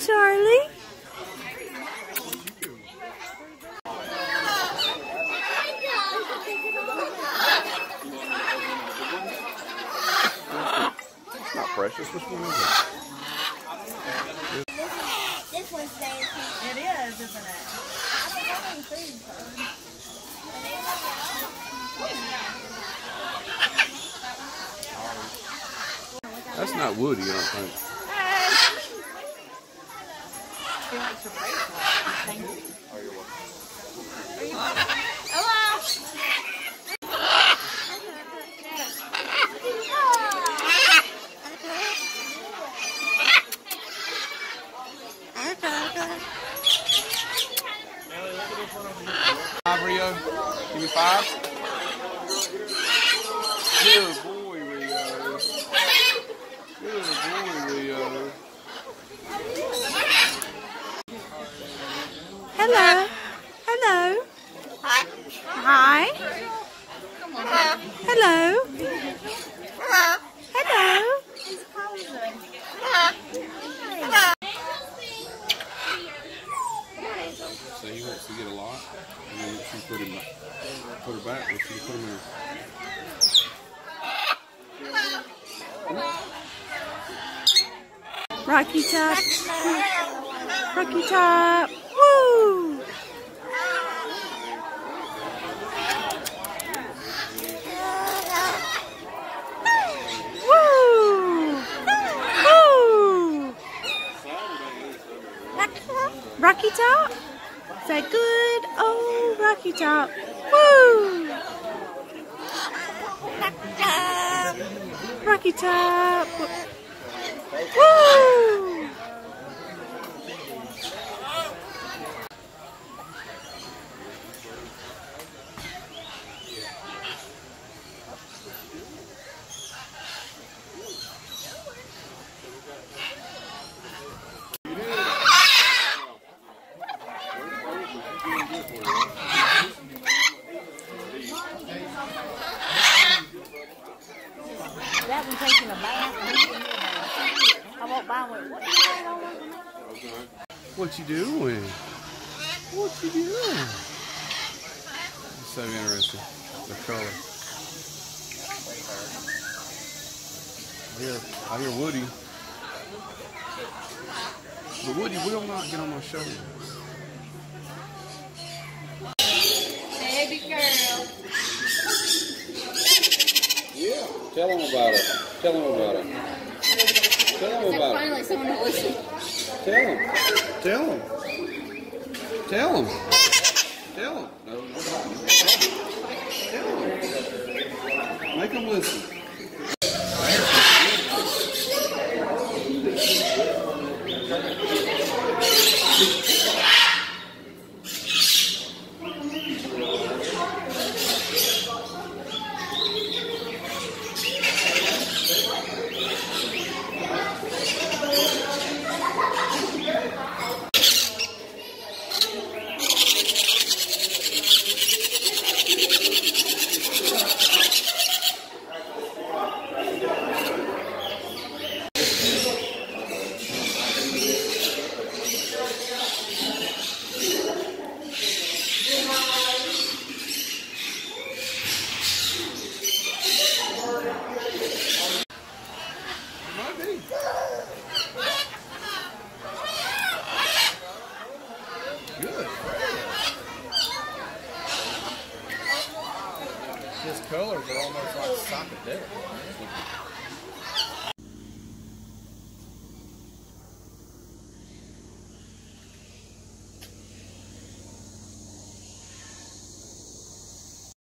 Charlie. Not precious. Which one is it? This one's staying. It is, isn't it? That's not woody, I don't think. Rio, give me 5. Good boy, Rio. Good boy, Rio. Hello. Hello. Hi. Hi. Hello. Hello. So he wants to get a lot, and then she put her back, and she put him in. Rocky Top. Rocky Top. Woo! Woo! Woo! Rocky Top? Say good old Rocky Top. Woo! Rocky Top. Woo! That one taking a bath. I won't buy one. What you doing over there? What you doing? What you doing? It's so interesting. The color. I hear Woody. But Woody will not get on my shoulder. Baby girl. Yeah, tell him about it. Tell him about it. Tell him about it. Finally, someone will listen. Tell him. Tell him. Tell him. Tell him. No, no, Tell him. Make him listen. Good. His colors are almost like psychedelic.